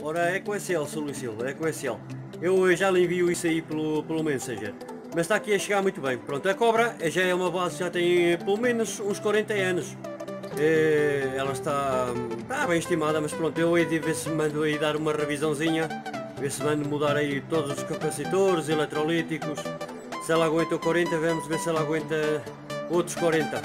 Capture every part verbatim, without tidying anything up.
Ora, é com S L, Sr. Luís Silva, é com S L. Eu já lhe envio isso aí pelo, pelo Messenger. Mas está aqui a chegar muito bem. Pronto, a cobra já é uma base, já tem pelo menos uns quarenta anos. É, ela está, está bem estimada, mas pronto, eu hei de ver se mando aí dar uma revisãozinha. Ver se mando mudar aí todos os capacitores, eletrolíticos. Se ela aguenta quarenta, vamos ver se ela aguenta outros quarenta.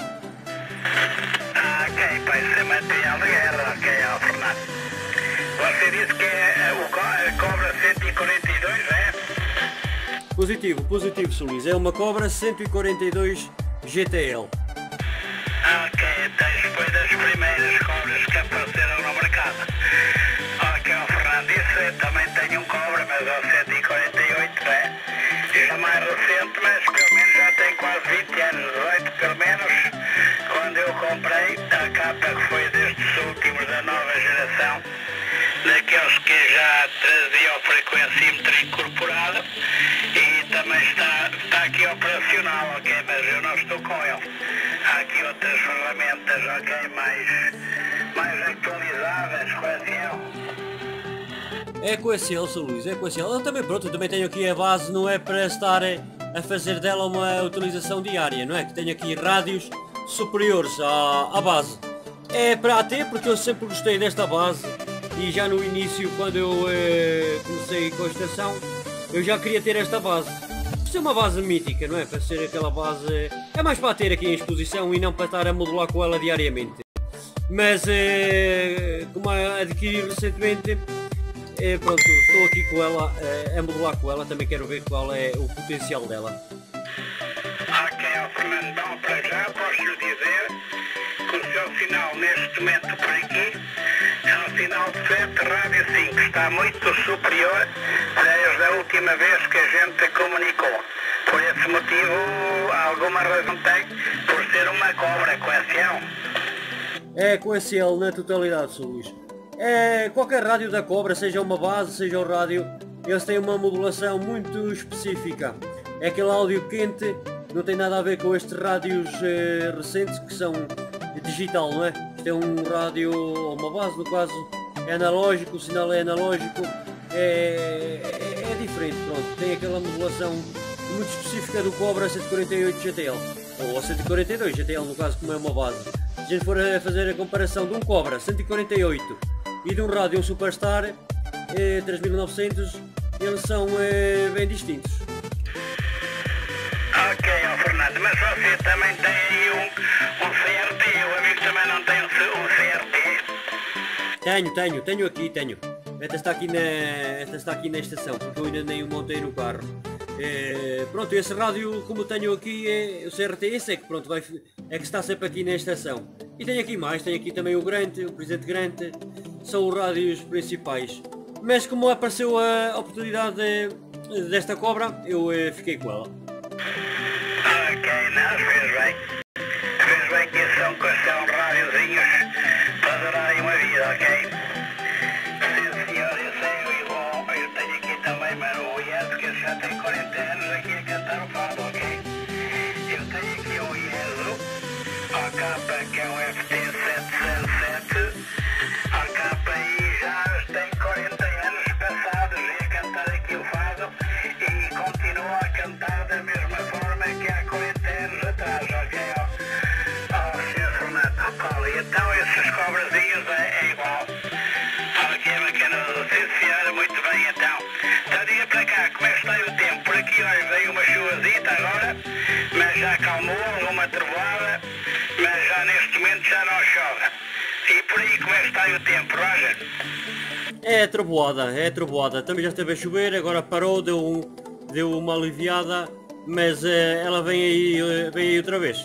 Ah, ok, para isso é material de guerra, ok, ó, Fernando. Você disse que é o co Cobra cento e quarenta e dois, é? Positivo, positivo, Sr. Luís. É uma Cobra cento e quarenta e dois G T L. Ah, ok, então foi das primeiras cobras que apareceram no mercado. Ok, ó, Fernando, isso eu também tenho um Cobra, mas é o cento e quarenta e oito, é? Já mais recente, mas pelo menos já tem quase vinte anos, dezoito pelo menos. Quando eu comprei, a capa que foi destes últimos da nova geração, daqueles que já traziam frequencímetro incorporado, e também está, está aqui operacional, ok, mas eu não estou com ele. Há aqui outras ferramentas, ok, mais, mais atualizadas, correção. É com S L, Sr. Luís, é com S L. Eu também, pronto, eu também tenho aqui a base, não é para estar a fazer dela uma utilização diária, não é? Que tenho aqui rádios superiores à, à base. É para a ter, porque eu sempre gostei desta base. E já no início, quando eu eh, comecei com a estação, eu já queria ter esta base. Isto é uma base mítica, não é? Para ser aquela base... É mais para ter aqui em exposição e não para estar a modular com ela diariamente. Mas, eh, como a adquiri recentemente, eh, pronto, estou aqui com ela, eh, a modular com ela. Também quero ver qual é o potencial dela. Ok, ó Fernando, então para já posso lhe dizer que o seu sinal neste momento por aqui é um sinal de sete rádio cinco, está muito superior desde a última vez que a gente comunicou. Por esse motivo, alguma razão tem por ser uma cobra, correção? É com S L na totalidade, Sr. Luís. É, qualquer rádio da Cobra, seja uma base, seja o rádio, eles têm uma modulação muito específica. É aquele áudio quente, não tem nada a ver com estes rádios eh, recentes que são digital, não é? Isto é um rádio, ou uma base no caso, é analógico, o sinal é analógico, é, é, é diferente, pronto. Tem aquela modulação muito específica do Cobra cento e quarenta e oito G T L, ou cento e quarenta e dois G T L no caso, como é uma base. Se a gente for a fazer a comparação de um Cobra cento e quarenta e oito e de um rádio um Superstar eh, três mil e novecentos, eles são eh, bem distintos. Ok, ó Fernando, mas você também tem aí um, um C R T, o amigo também não tem um, um C R T? Tenho, tenho, tenho aqui, tenho. Esta está aqui na, esta está aqui na estação, porque eu ainda nem o montei no carro. É, pronto, esse rádio, como tenho aqui, é, o C R T, esse é que, pronto, vai, é que está sempre aqui na estação. E tenho aqui mais, tenho aqui também o Grant, o Presidente Grant, são os rádios principais. Mas como apareceu a oportunidade de, desta Cobra, eu eh, fiquei com ela. Ok, não, fez bem. Fez bem que esses são, são rádiozinhos para durarem uma vida, ok? Sim senhor, eu sei, eu, bom, eu tenho aqui também, mano, o I E S, que já tem quarenta anos aqui a cantar o fado, ok? Eu tenho aqui o I E S, a capa que é um F T sete zero sete, a capa aí já tem quarenta anos passados e a cantar aqui o fado e continua a cantar da mesma forma que há quarenta anos atrás, ok? Ó, ó, senhor Fernando, olha, então esses cobrazinhos é, é igual. Ok, bacana, sim senhora, muito bem então. Então diga para cá, como é que está o tempo? Por aqui, olha, veio uma chuvazita agora, mas já acalmou, uma trovoada, mas já neste momento já não chove. E por aí, como é que está o tempo, Roger? É trovoada, é trovoada. Também já esteve a chover, agora parou, deu, um, deu uma aliviada, mas eh, ela vem aí, eh, vem aí outra vez.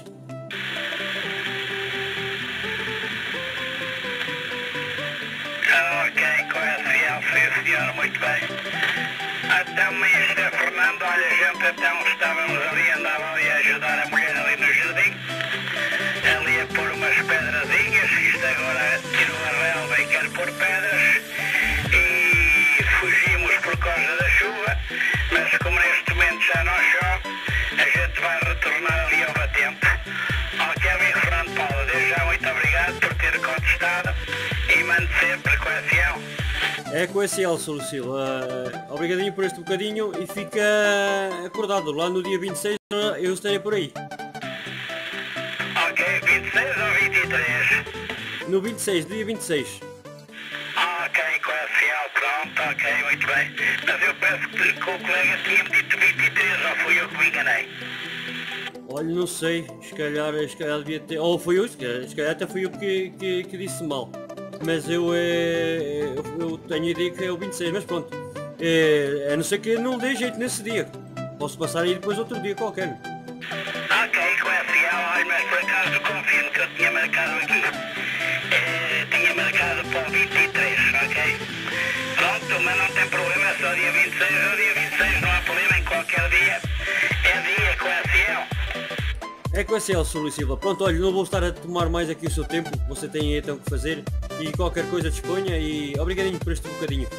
Ok, correção, sim senhor, muito bem. Então, mister Fernando, olha, a gente então estávamos ali, andava ali a ajudar a mulher ali no jardim, ali a pôr umas pedrazinhas, isto agora tirou a relva e quer pôr pedras, e fugimos por causa da chuva, mas como neste momento já não chove, a gente vai retornar ali ao batente. Ok, amigo Fernando Paulo, desde já muito obrigado por ter contestado e mande sempre com a ação. É com esse Elson, Lucilo. Uh, obrigadinho por este bocadinho e fica acordado. Lá no dia vinte e seis eu estarei por aí. Ok, vinte e seis ou vinte e três? No vinte e seis, dia vinte e seis. Ok, com S L, pronto, ok, muito bem. Mas eu penso que, que o colega tinha-me dito vinte e três, ou fui eu que me enganei? Olha, não sei, se calhar, se calhar devia ter... Ou foi eu, se calhar, se calhar até fui eu que, que, que disse mal. Mas eu, é, eu, eu tenho a ideia que é o vinte e seis, mas pronto. É, a não ser que não dê jeito nesse dia. Posso passar aí depois outro dia qualquer. Ok, com S L, olha, mas por acaso confirmo que eu tinha marcado aqui. Eh, tinha marcado para o vinte e três, ok? Pronto, mas não tem problema, é só dia vinte e seis, é o dia vinte e seis, não há problema, em qualquer dia. É dia com S L. É com esse Elson, Luís Silva. Pronto, olha, não vou estar a tomar mais aqui o seu tempo. Você tem então o que fazer. E qualquer coisa disponha e obrigadinho por este bocadinho.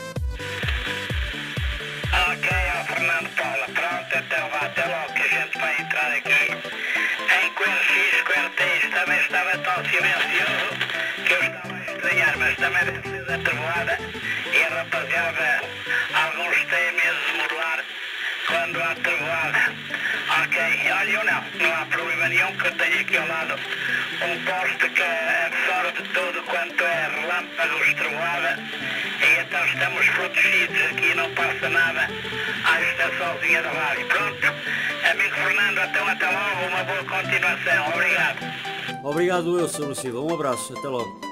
Ok, ó Fernando Paula, pronto, então vá, até logo que a gente vai entrar aqui. Em Q R X, Q R T também estava tão silencioso que eu estava a estranhar, mas também deve ser da trovoada. E a rapaziada, alguns têm medo de modular quando há trovoada. Ok, olha, eu não, não há problema nenhum, que eu tenho aqui ao lado um poste que absorve tudo quanto é relâmpagos, trovoada, e então estamos protegidos aqui, não passa nada à estaçãozinha da rádio. Pronto, amigo Fernando, então até logo, uma boa continuação, obrigado. Obrigado eu, senhor Luís Silva. Um abraço, até logo.